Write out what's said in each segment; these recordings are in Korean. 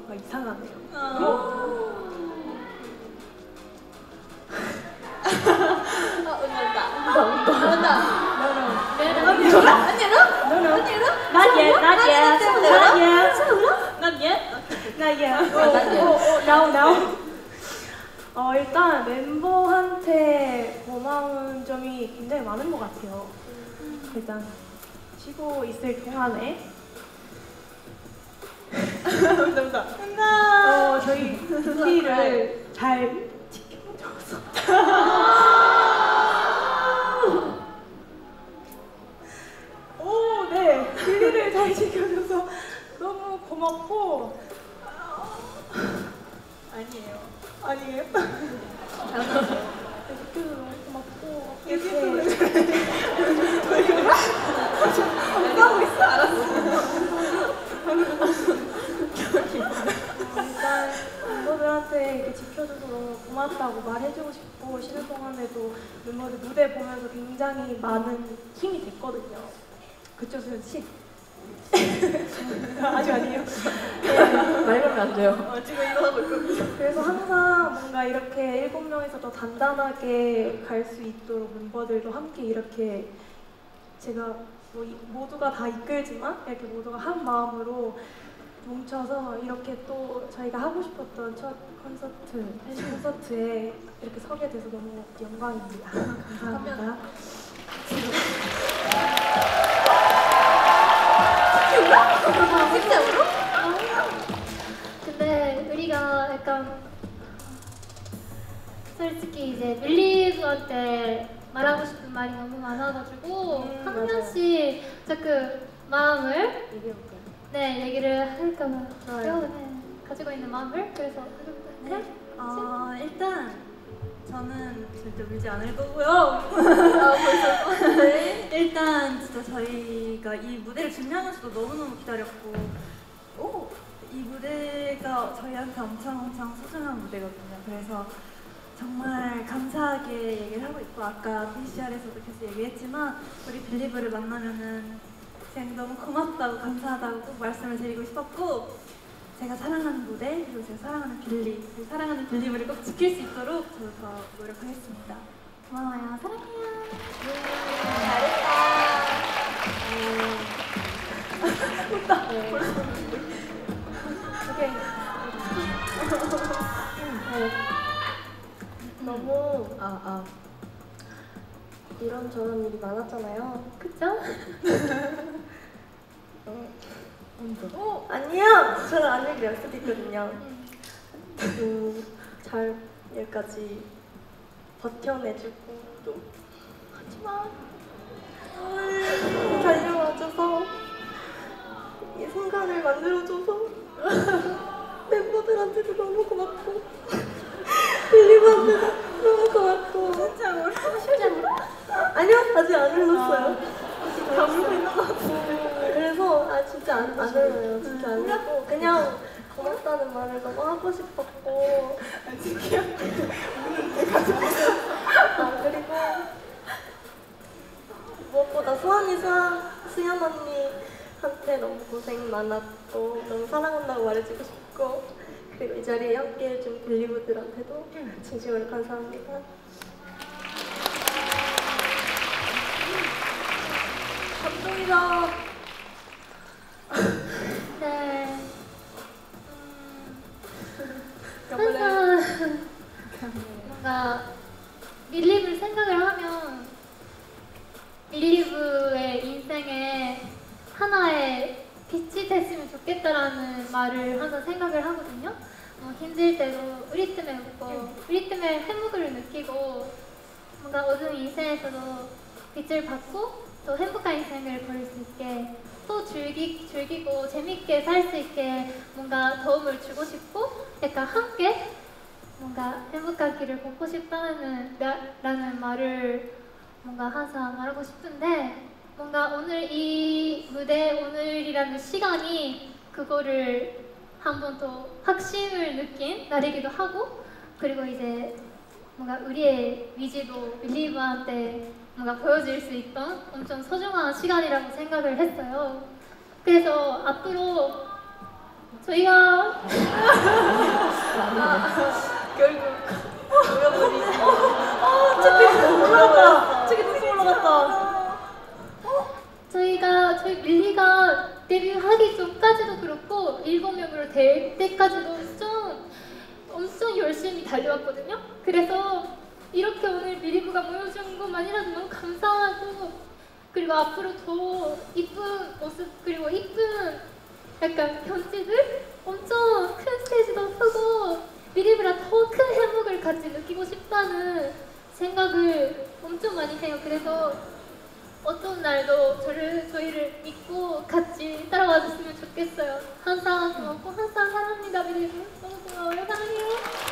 뭔가 이상하네요. Not yet. No. 일단 멤버한테 고마운 점이 굉장히 많은 것 같아요. 일단 쉬고 있을 동안에 저희 뷰티를 잘 지켜줘서 뷰티를 잘 지켜줘서 너무 고맙고 아니에요? 지켜줘서 너무 고맙고 하고 있어? 일단 멤버들한테 이렇게 지켜줘서 너무 고맙다고 말해주고 싶고 쉬는 동안에도 멤버들 무대 보면서 굉장히 많은 힘이 됐거든요. 그쵸, 수현 씨? 아직 아니에요? 말하면 안 돼요. 지금 이거 하고 있거든요. 그래서 항상 뭔가 이렇게 7명이서 더 단단하게 갈 수 있도록 멤버들도 함께 이렇게 제가 뭐 모두가 다 이끌지만 이렇게 모두가 한 마음으로 뭉쳐서 이렇게 또 저희가 하고 싶었던 첫 콘서트, 팬 콘서트에 이렇게 서게 돼서 너무 영광입니다. 감사합니다. 진짜로? 근데 우리가 약간 솔직히 이제 밀리브한테 말하고 싶은 말이 너무 많아가지고 한 명씩 자꾸 마음을 얘기를 할까봐 가지고 있는 마음을 그래서 일단 저는 절대 울지 않을 거고요. 벌써 일단 진짜 저희가 이 무대를 준비하면서도 너무너무 기다렸고 이 무대가 저희한테 엄청 소중한 무대거든요. 그래서 정말 감사하게 얘기를 하고 있고 아까 VCR에서도 계속 얘기했지만 우리 빌리브를 만나면은 그냥 너무 고맙다고 감사하다고 꼭 말씀을 드리고 싶었고 제가 사랑하는 무대 그리고 제가 사랑하는 사랑하는 빌리브를 꼭 지킬 수 있도록 저도 더 노력하겠습니다. 고마워요. 사랑해요. 잘했다. 오케이. 너무 이런저런 일이 많았잖아요. 그쵸? 아니요! 저는 안 얘기할 수도 있거든요. 잘 여기까지 버텨내주고 좀 하지만 달려와줘서 이 순간을 만들어줘서 멤버들한테도 너무 고맙고 빌리브한테도 너무 고맙고 진짜 울어? 아니요! 아직 안 울었어요. 다 울고 있는 것 같은데 그래서 진짜 안 울어요. 진짜 안 울고 그냥 고맙다는 말을 너무 하고 싶었고 그리고 무엇보다 수연 언니한테 너무 고생 많았고 너무 사랑한다고 말해주고 싶고 그리고 이 자리에 함께해준 빌리브들한테도 진심으로 감사합니다. 감동이다. 네. 항상 뭔가 밀리브를 생각을 하면 밀리브의 인생에 하나의 빛이 됐으면 좋겠다라는 말을 항상 생각을 하거든요. 힘들 때도 우리 때문에 웃고 우리 때문에 행복을 느끼고 뭔가 어두운 인생에서도 빛을 받고 또 행복한 인생을 걸을 수 있게 또 즐기고 재밌게 살 수 있게 뭔가 도움을 주고 싶고 약간 함께 뭔가 행복한 길을 걷고 싶다는 라는 말을 뭔가 항상 말하고 싶은데 뭔가 오늘 이 무대 오늘이라는 시간이 그거를 한 번 더 확신을 느낀 날이기도 하고 그리고 이제 뭔가 우리의 위지도 빌리브한테 뭔가 보여줄 수 있던 엄청 소중한 시간이라고 생각을 했어요. 그래서 앞으로 저희가 결국 보여버리고. 책이 눈썹 올라갔다. 책이 눈썹 올라갔다. 저희 밀리가 데뷔하기 전까지도 그렇고 7명으로 될 때까지도 엄청 열심히 달려왔거든요. 그래서 이렇게 오늘 밀리부가 모여준 것만이라도 너무 감사하고, 그리고 앞으로 더 이쁜 모습, 그리고 이쁜 약간 견지들, 엄청 큰 스테이지도 서고 밀리부랑 더 큰 행복을 같이 느끼고 싶다는 생각을 엄청 많이 해요. 그래서 어떤 날도 저희를 믿고 같이 따라와 줬으면 좋겠어요. 항상 고맙고 항상 사랑합니다. 밀리부 너무 고마워요. 사랑해요.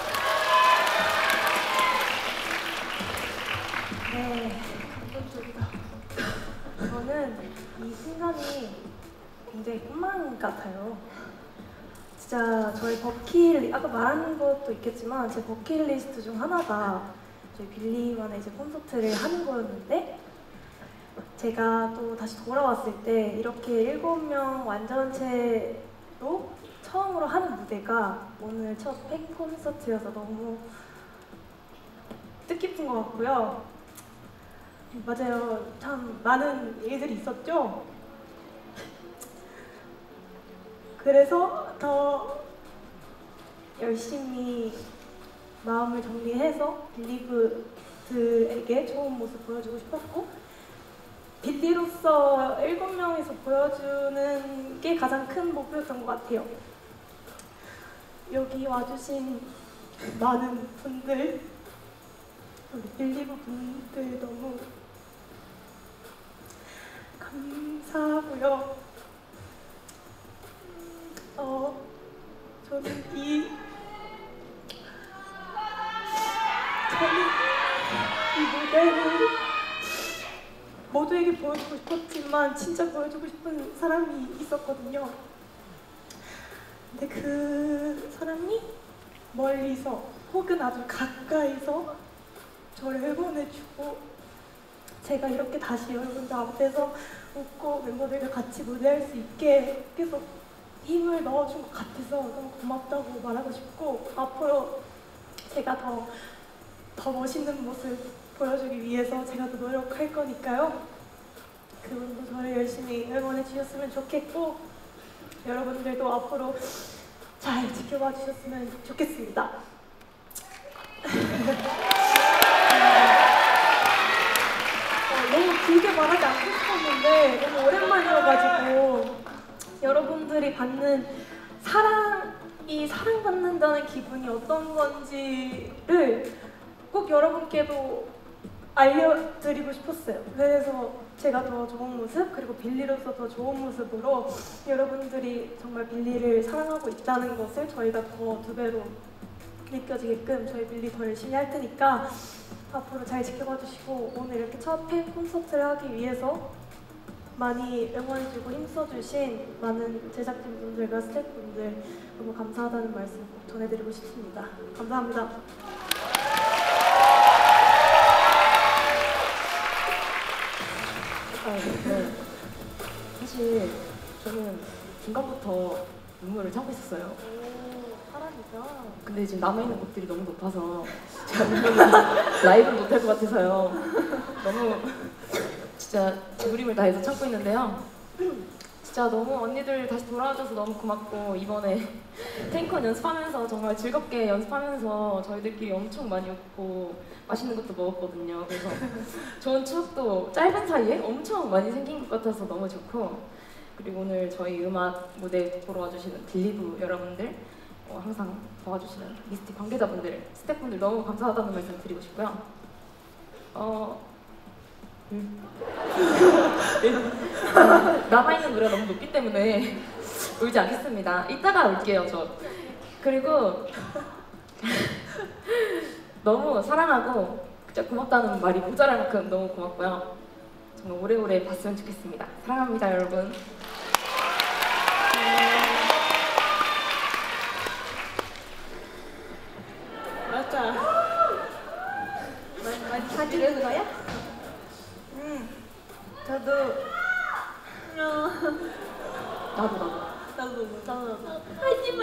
네, 감동적이다. 저는 이 순간이 굉장히 꿈만 같아요. 진짜 저희 아까 말한 것도 있겠지만 제 버킷리스트 중 하나가 저희 빌리만의 이제 콘서트를 하는 거였는데, 제가 또 다시 돌아왔을 때 이렇게 7명 완전체로 처음으로 하는 무대가 오늘 첫 팬 콘서트여서 너무 뜻깊은 것 같고요. 맞아요. 참 많은 일들이 있었죠. 그래서 더 열심히 마음을 정리해서 빌리브들에게 좋은 모습 보여주고 싶었고, 빌리로서 7명에서 보여주는 게 가장 큰 목표였던 것 같아요. 여기 와주신 많은 분들, 우리 빌리브 분들 너무 감사하고요. 저는 이 무대를 모두에게 보여주고 싶었지만 진짜 보여주고 싶은 사람이 있었거든요. 근데 그 사람이 멀리서 혹은 아주 가까이서 저를 응원해주고 제가 이렇게 다시 여러분들 앞에서 웃고 멤버들과 같이 무대할 수 있게 계속 힘을 넣어준 것 같아서 너무 고맙다고 말하고 싶고, 앞으로 제가 더 멋있는 모습 보여주기 위해서 제가 더 노력할 거니까요. 그분도 저를 열심히 응원해 주셨으면 좋겠고, 여러분들도 앞으로 잘 지켜봐 주셨으면 좋겠습니다. 너무 길게 말하지 않고 싶었는데 너무 오랜만이어가지고 여러분들이 받는 사랑이 사랑받는다는 기분이 어떤 건지를 꼭 여러분께도 알려드리고 싶었어요. 그래서 제가 더 좋은 모습, 그리고 빌리로서 더 좋은 모습으로 여러분들이 정말 빌리를 사랑하고 있다는 것을 저희가 더 2배로 느껴지게끔 저희 빌리 더 열심히 할 테니까 앞으로 잘 지켜봐 주시고, 오늘 이렇게 첫 팬 콘서트를 하기 위해서 많이 응원해주고 힘써주신 많은 제작진분들과 스태프분들 너무 감사하다는 말씀 꼭 전해드리고 싶습니다. 감사합니다. 네. 사실 저는 중간부터 눈물을 참고 있었어요. 오, 사랑이죠. 근데 지금 남아있는 곡들이 너무 높아서 제가 눈물을 라이브를 못할 것 같아서요. 너무 진짜 무림을 다해서 참고 있는데요. 진짜 너무 언니들 다시 돌아와줘서 너무 고맙고, 이번에 탱컨 연습하면서 정말 즐겁게 연습하면서 저희들끼리 엄청 많이 웃고 맛있는 것도 먹었거든요. 그래서 좋은 추억도 짧은 사이에 엄청 많이 생긴 것 같아서 너무 좋고, 그리고 오늘 저희 음악 무대 보러 와주시는 빌리브 여러분들, 항상 도와주시는 미스티 관계자분들, 스태프분들 너무 감사하다는 말씀 드리고 싶고요. 남아있는 노래가 너무 높기 때문에 울지 않겠습니다. 이따가 울게요, 저. 그리고 너무 사랑하고 진짜 고맙다는 말이 모자랄 만큼 너무 고맙고요. 정말 오래오래 봤으면 좋겠습니다. 사랑합니다, 여러분. 맞아. 많이 사귀는 거야? 저도. 나도. 나도. 하지마.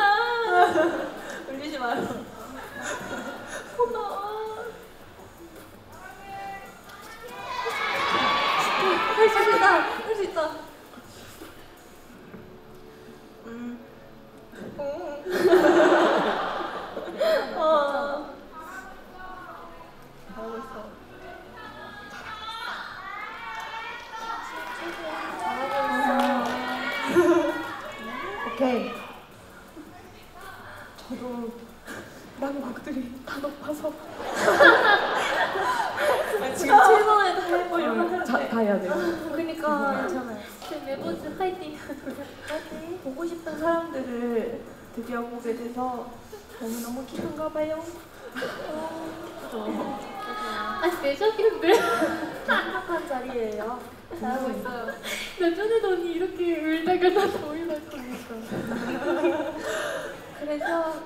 저도 난곡들이 다 높아서 지금 최선을 다해보려고 하는데 다 해야 돼요. 그러니까 괜찮아요. 메보즈 파이팅. 보고 싶은 사람들을 드디어 보게 돼서 너무너무 기쁜가 봐요. 아직 데자뷰인데. 행복한 자리예요. 잘하고 있어요. 나 전에도 언니 이렇게 울다가 나 더 울었어. 그래서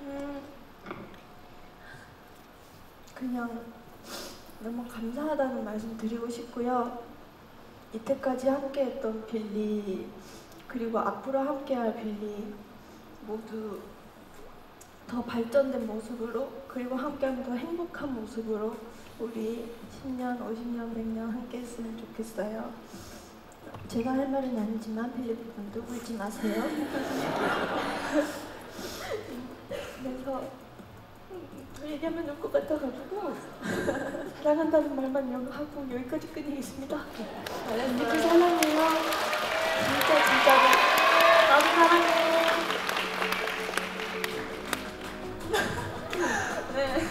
그냥 너무 감사하다는 말씀 드리고 싶고요. 이때까지 함께했던 빌리 그리고 앞으로 함께할 빌리 모두 더 발전된 모습으로 그리고 함께하면 더 행복한 모습으로 우리 10년, 50년, 100년 함께했으면 좋겠어요. 제가 할 말은 아니지만 빌리 분도 울지 마세요. 그래서 얘기하면 울 것 같아가지고 사랑한다는 말만 하고 여기까지 끝내겠습니다. 이렇게 사랑해요. 진짜로. 나도 사랑해. 네.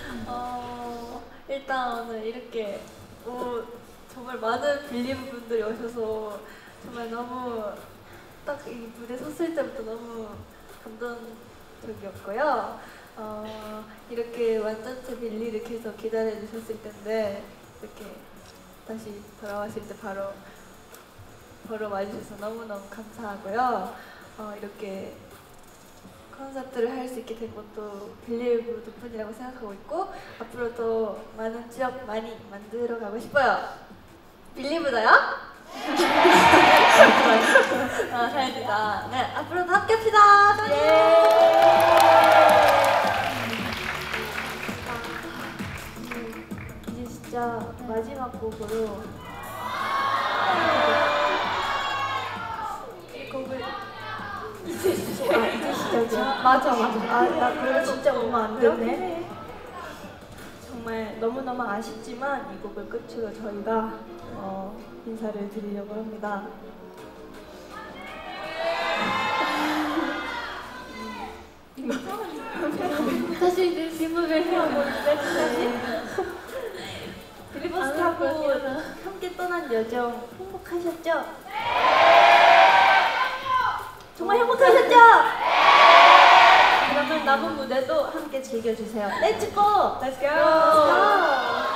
일단 오늘 이렇게 정말 많은 빌리브 분들이 오셔서 정말 너무 딱 이 무대 섰을 때부터 너무 감동적이었고요. 이렇게 완전체 빌리를 계속 기다려 주셨을 텐데 이렇게 다시 돌아왔을 때 바로 와주셔서 너무너무 감사하고요. 이렇게 콘서트를 할 수 있게 된 것도 빌리브 덕분이라고 생각하고 있고 앞으로도 많은 추억 많이 만들어 가고 싶어요. 빌리브다요? 다행이다. 네, 앞으로도 함께합시다. 이제 진짜 마지막 곡으로 이 곡을 이제 시작이야. 맞아. 나 그거 진짜 오면 안 되네. 정말 너무너무 아쉽지만 이 곡을 끝으로 저희가 인사를 드리려고 합니다. 다시 이제 뒷목을 해요. 빌리버스 타고 함께 떠난 여정 행복하셨죠? 정말 행복하셨죠? 그러면 남은 무대도 함께 즐겨주세요. Let's go! Let's go!